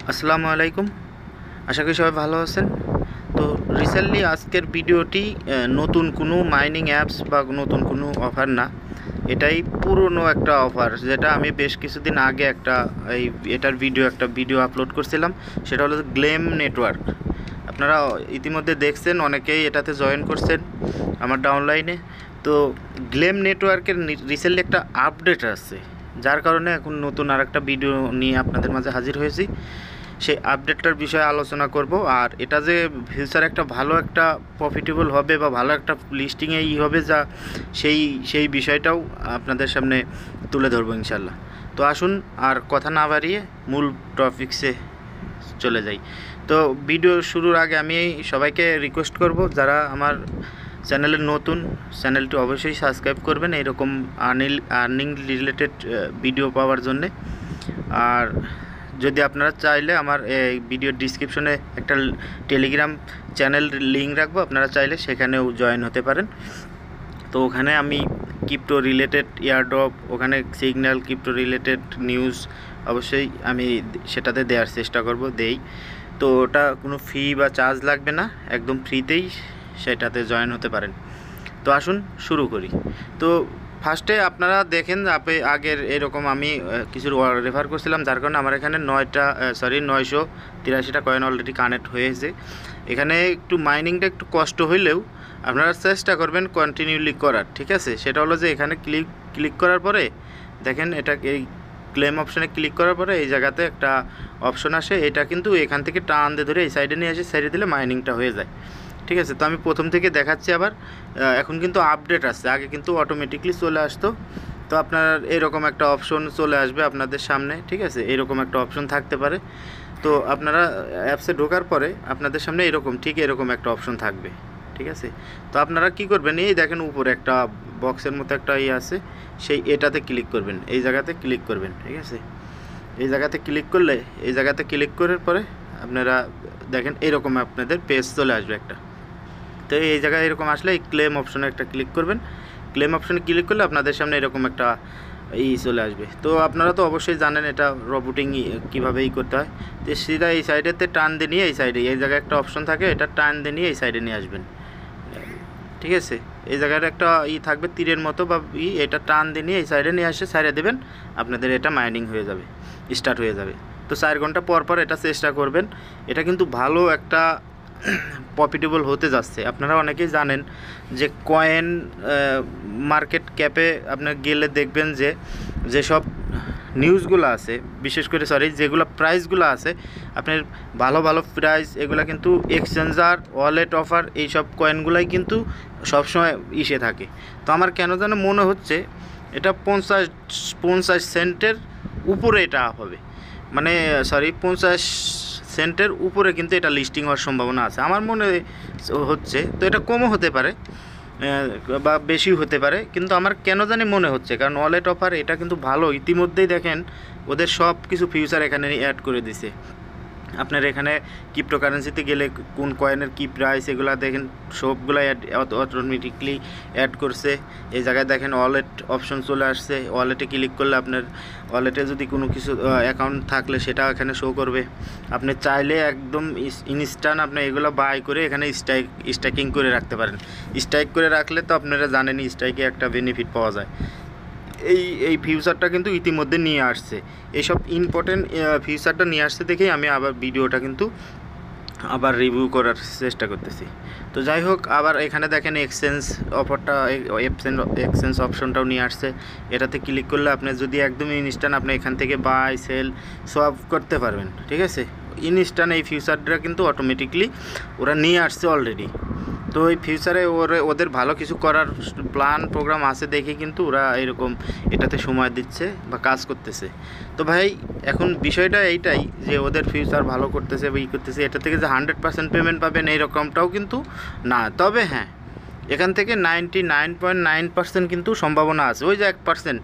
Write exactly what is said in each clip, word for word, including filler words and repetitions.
আসসালামু আলাইকুম। আশা করি সবাই ভালো আছেন। তো রিসেন্টলি আজকের ভিডিওটি নতুন কোনো মাইনিং অ্যাপস বা নতুন কোনো অফার না, এটাই পুরনো একটা অফার, যেটা আমি বেশ কিছুদিন আগে একটা এই এটার ভিডিও একটা ভিডিও আপলোড করছিলাম। সেটা হলো গ্লেম নেটওয়ার্ক। আপনারা ইতিমধ্যে দেখছেন, অনেকেই এটাতে জয়েন করছেন আমার ডাউনলাইনে। তো গ্লেম নেটওয়ার্কের রিসেন্টলি একটা আপডেট আছে, যার কারণে এখন নতুন আর একটা ভিডিও নিয়ে আপনাদের মাঝে হাজির হয়েছি। সেই আপডেটটার বিষয়ে আলোচনা করব, আর এটা যে ফিউচার একটা ভালো একটা প্রফিটেবল হবে বা ভালো একটা লিস্টিংয়ে ই হবে, যা সেই সেই বিষয়টাও আপনাদের সামনে তুলে ধরবো ইনশাল্লাহ। তো আসুন আর কথা না বাড়িয়ে মূল টপিকসে চলে যাই। তো ভিডিও শুরুর আগে আমি সবাইকে রিকোয়েস্ট করব, যারা আমার চ্যানেলের নতুন, চ্যানেলটি অবশ্যই সাবস্ক্রাইব করবেন এরকম আর্নিং আর্নিং রিলেটেড ভিডিও পাওয়ার জন্যে। আর যদি আপনারা চাইলে আমার এই ভিডিওর ডিসক্রিপশনে একটা টেলিগ্রাম চ্যানেল লিঙ্ক রাখবো, আপনারা চাইলে সেখানেও জয়েন হতে পারেন। তো ওখানে আমি ক্রিপ্টো রিলেটেড এয়ারড্রপ, ওখানে সিগন্যাল, ক্রিপ্টো রিলেটেড নিউজ অবশ্যই আমি সেটাতে দেওয়ার চেষ্টা করব, দেই। তো ওটা কোনো ফি বা চার্জ লাগবে না, একদম ফ্রিতেই সেটাতে জয়েন হতে পারেন। তো আসুন শুরু করি। তো ফার্স্টে আপনারা দেখেন, আপনি আগের এরকম আমি কিছু রেফার করছিলাম, যার কারণে আমার এখানে নয়টা সরি নয়শো তিরাশিটা কয়েন অলরেডি কানেক্ট হয়েছে। এখানে একটু মাইনিংটা একটু কষ্ট হইলেও আপনারা চেষ্টা করবেন কন্টিনিউলি করার, ঠিক আছে? সেটা হলো যে এখানে ক্লিক ক্লিক করার পরে দেখেন, এটা এই ক্লেম অপশানে ক্লিক করার পরে এই জায়গাতে একটা অপশন আসে, এটা কিন্তু এখান থেকে টান দিয়ে ধরে এই সাইডে নিয়ে আসে, সাইডে দিলে মাইনিংটা হয়ে যায়, ঠিক আছে? তো আমি প্রথম থেকে দেখাচ্ছি আবার। এখন কিন্তু আপডেট আসছে, আগে কিন্তু অটোমেটিকলি চলে আসতো। তো আপনার এরকম একটা অপশন চলে আসবে আপনাদের সামনে, ঠিক আছে? এরকম একটা অপশন থাকতে পারে। তো আপনারা অ্যাপসে ঢোকার পরে আপনাদের সামনে এরকম ঠিক এরকম একটা অপশন থাকবে, ঠিক আছে? তো আপনারা কি করবেন, এই দেখেন উপরে একটা বক্সের মতো একটা ইয়ে আছে, সেই এটাতে ক্লিক করবেন, এই জায়গাতে ক্লিক করবেন, ঠিক আছে? এই জায়গাতে ক্লিক করলে এই জায়গাতে ক্লিক করার পরে আপনারা দেখেন এরকম আপনাদের পেজ চলে আসবে একটা। তো এই জায়গায় এরকম আসলে এই ক্লেম অপশনে একটা ক্লিক করবেন। ক্লেম অপশনে ক্লিক করলে আপনাদের সামনে এরকম একটা ই চলে আসবে। তো আপনারা তো অবশ্যই জানেন এটা রোবোটিং কীভাবে ই করতে হয়। তো সিধা এই সাইডেতে টান দিয়ে নিয়ে এই সাইডে এই জায়গায় একটা অপশন থাকে, এটা টান দিয়ে নিয়ে এই সাইডে নিয়ে আসবেন, ঠিক আছে? এই জায়গায় একটা ই থাকবে তীরের মতো বা ই, এটা টান দিয়ে নিয়ে এই সাইডে নিয়ে আসে সাইডে দেবেন, আপনাদের এটা মাইনিং হয়ে যাবে, স্টার্ট হয়ে যাবে। তো চার ঘন্টা পর পর এটা চেষ্টা করবেন। এটা কিন্তু ভালো একটা প্রফিটেবল হতে যাচ্ছে। আপনারা অনেকেই জানেন যে কয়েন মার্কেট ক্যাপে আপনার গেলে দেখবেন যে যেসব নিউজগুলো আছে, বিশেষ করে সরি যেগুলো প্রাইসগুলো আছে, আপনার ভালো ভালো প্রাইস, এগুলো কিন্তু এক্সচেঞ্জার, ওয়ালেট অফার, এইসব কয়েনগুলাই কিন্তু সবসময় ইসে থাকে। তো আমার কেন যেন মনে হচ্ছে এটা পঞ্চাশ পঞ্চাশ সেন্টের উপরে এটা হবে, মানে সরি পঞ্চাশ সেন্টের উপরে কিন্তু এটা লিস্টিং হওয়ার সম্ভাবনা আছে আমার মনে হচ্ছে। তো এটা কমও হতে পারে বা বেশিও হতে পারে, কিন্তু আমার কেন জানি মনে হচ্ছে, কারণ ওয়ালেট অফার এটা কিন্তু ভালো। ইতিমধ্যেই দেখেন ওদের সব কিছু ফিউচার এখানে অ্যাড করে দিছে। আপনার এখানে ক্রিপ্টোকারেন্সিতে গেলে কোন কয়েনের কী প্রাইস, এগুলো দেখেন সবগুলো অ্যাড অটোমেটিকলি অ্যাড করছে। এই জায়গায় দেখেন ওয়ালেট অপশন চলে আসছে, ওয়ালেটে ক্লিক করলে আপনার ওয়ালেটে যদি কোনো কিছু অ্যাকাউন্ট থাকলে সেটা এখানে শো করবে। আপনি চাইলে একদম ইনস্ট্যান্ট আপনি এগুলো বাই করে এখানে স্ট্রাইক স্ট্রাইকিং করে রাখতে পারেন। স্ট্রাইক করে রাখলে তো আপনারা জানেনই স্ট্রাইকে একটা বেনিফিট পাওয়া যায়। এই এই ফিউচারটা কিন্তু ইতিমধ্যে নিয়ে আসছে, এইসব ইম্পর্টেন্ট ফিউচারটা নিয়ে আসছে দেখেই আমি আবার ভিডিওটা কিন্তু আবার রিভিউ করার চেষ্টা করতেছি। তো যাই হোক, আবার এখানে দেখেন এক্সচেঞ্জ অফারটা, এক্সচেঞ্জ এক্সচেঞ্জ অপশনটাও নিয়ে আসছে। এটাতে ক্লিক করলে আপনি যদি একদম ইনস্ট্যান্ট আপনি এখান থেকে বাই সেল সব করতে পারবেন, ঠিক আছে? ইনস্ট্যান্ট এই ফিউচারটা কিন্তু অটোমেটিকলি ওরা নিয়ে আসছে অলরেডি। তো এই ফিউচারে ওর ওদের ভালো কিছু করার প্ল্যান প্রোগ্রাম আছে দেখে কিন্তু ওরা এরকম এটাতে সময় দিচ্ছে বা কাজ করতেছে। তো ভাই এখন বিষয়টা এইটাই যে ওদের ফিউচার ভালো করতেছে বা ই করতেছে, এটা থেকে যে হান্ড্রেড পার্সেন্ট পেমেন্ট পাবেন এইরকমটাও কিন্তু না। তবে হ্যাঁ, এখান থেকে ninety nine point nine percent কিন্তু সম্ভাবনা আছে। ওই যে এক পার্সেন্ট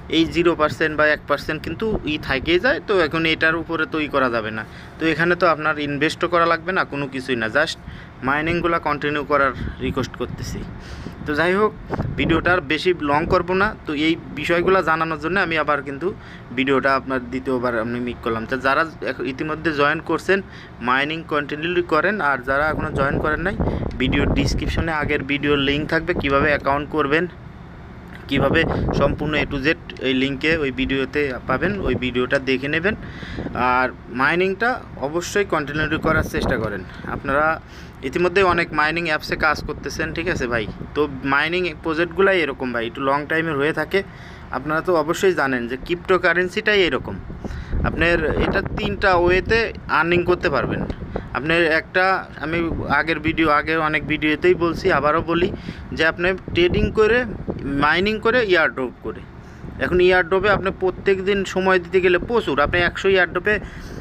এই জিরো পার্সেন্ট বা এক পার্সেন্ট কিন্তু ই থাকেই যায়। তো এখন এটার উপরে তো ই করা যাবে না। তো এখানে তো আপনার ইনভেস্টও করা লাগবে না, কোনো কিছুই না, জাস্ট মাইনিংগুলো কন্টিনিউ করার রিকোয়েস্ট করতেছি। তো যাই হোক, ভিডিওটা আর বেশি লং করব না। তো এই বিষয়গুলো জানানোর জন্য আমি আবার কিন্তু ভিডিওটা আপনার দ্বিতীয়বার আমি মিক করলাম। তো যারা ইতিমধ্যে জয়েন করছেন মাইনিং কন্টিনিউ করেন, আর যারা এখনও জয়েন করেন নাই, ভিডিওর ডিসক্রিপশনে আগের ভিডিওর লিঙ্ক থাকবে, কিভাবে অ্যাকাউন্ট করবেন, কিভাবে সম্পূর্ণ এ টু জেড এই লিঙ্কে ওই ভিডিওতে পাবেন, ওই ভিডিওটা দেখে নেবেন। আর মাইনিংটা অবশ্যই কন্টিনিউ করার চেষ্টা করেন। আপনারা ইতিমধ্যে অনেক মাইনিং অ্যাপসে কাজ করতেছেন, ঠিক আছে ভাই। তো মাইনিং প্রজেক্টগুলাই এরকম ভাই, একটু লং টাইমের হয়ে থাকে। আপনারা তো অবশ্যই জানেন যে ক্রিপ্টোকারেন্সিটাই এরকম, আপনার এটা তিনটা ওয়েতে আর্নিং করতে পারবেন। আপনার একটা, আমি আগের ভিডিও আগে অনেক ভিডিওতেই বলছি, আবারও বলি, যে আপনি ট্রেডিং করে, মাইনিং করে, ইয়ারড্রপ করে। এখন ইয়ারড্রপে আপনি প্রত্যেক দিন সময় দিতে গেলে প্রচুর, আপনি একশো ইয়ারড্রপে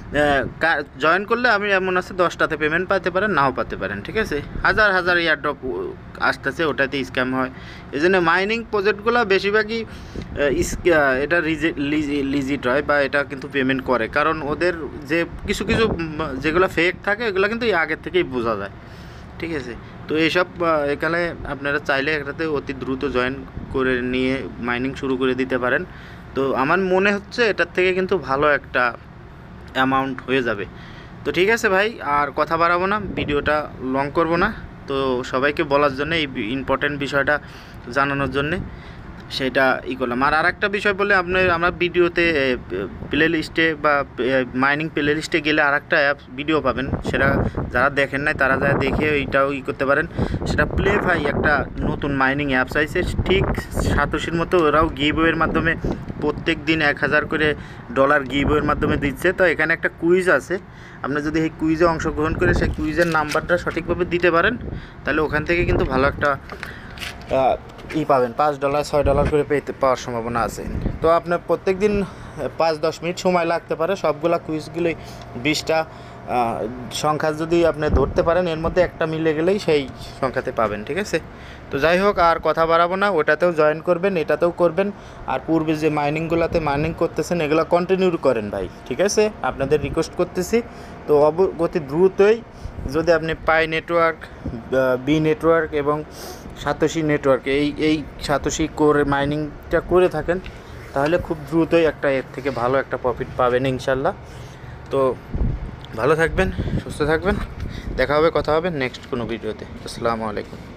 জয়েন করলে আমি এমন আছে দশটাতে পেমেন্ট পাতে পারেন, নাও পাতে পারেন, ঠিক আছে। হাজার হাজার ইয়ারড্রপ আসতেছে, ওটাতে স্ক্যাম হয়। এই জন্য মাইনিং প্রজেক্টগুলো বেশিরভাগই এটা লিজিট হয়, বা এটা কিন্তু পেমেন্ট করে, কারণ ওদের যে কিছু কিছু যেগুলো ফেক থাকে এগুলো কিন্তু আগের থেকেই বোঝা যায়, ঠিক আছে। তো এইসব এখানে আপনারা চাইলে এটাতে অতি দ্রুত জয়েন করে নিয়ে মাইনিং শুরু করে দিতে পারেন। তো আমার মনে হচ্ছে এটার থেকে কিন্তু ভালো একটা অ্যামাউন্ট হয়ে যাবে। তো ঠিক আছে ভাই, আর কথা বাড়াবো না, ভিডিওটা লং করব না। তো সবাইকে বলার জন্য, এই ইম্পর্টেন্ট বিষয়টা জানানোর জন্যে সেটা ই করলাম। আর আরেকটা বিষয় বলে, আপনি আমরা ভিডিওতে প্লে লিস্টে বা মাইনিং প্লে লিস্টে গেলে আর একটা অ্যাপ ভিডিও পাবেন, সেটা যারা দেখেন নাই তারা যারা দেখে এইটাও ই করতে পারেন। সেটা প্লে ভাই একটা নতুন মাইনিং অ্যাপস আছে, ঠিক সাতোশির মতো। ওরাও গিভওয়ের মাধ্যমে প্রত্যেক দিন এক হাজার করে ডলার গিভওয়ের মাধ্যমে দিচ্ছে। তো এখানে একটা কুইজ আছে, আপনি যদি এই কুইজে অংশগ্রহণ করে সেই কুইজের নাম্বারটা সঠিকভাবে দিতে পারেন, তাহলে ওখান থেকে কিন্তু ভালো একটা ই পাবেন, পাঁচ ডলার ছয় ডলার করে পেতে পাওয়ার সম্ভাবনা আছে। তো আপনার প্রত্যেক দিন পাঁচ দশ মিনিট সময় লাগতে পারে, সবগুলা কুইজগুলোই বিশটা সংখ্যা যদি আপনি ধরতে পারেন, এর মধ্যে একটা মিলে গেলেই সেই সংখ্যাতে পাবেন, ঠিক আছে। তো যাই হোক, আর কথা বাড়াবো না, ওটাতেও জয়েন করবেন, এটাতেও করবেন। আর পূর্বে যে মাইনিংগুলোতে মাইনিং করতেছেন এগুলো কন্টিনিউ করেন ভাই, ঠিক আছে, আপনাদের রিকোয়েস্ট করতেছি। তো অতি দ্রুতই যদি আপনি পাই নেটওয়ার্ক, বি নেটওয়ার্ক এবং সাতোশি নেটওয়ার্ক, এই এই সাতোশি করে মাইনিংটা করে থাকেন, তাহলে খুব দ্রুতই একটা এর থেকে ভালো একটা প্রফিট পাবেন ইনশাল্লাহ। তো ভালো থাকবেন, সুস্থ থাকবেন, দেখা হবে, কথা হবে নেক্সট কোনো ভিডিওতে। আসসালামু আলাইকুম।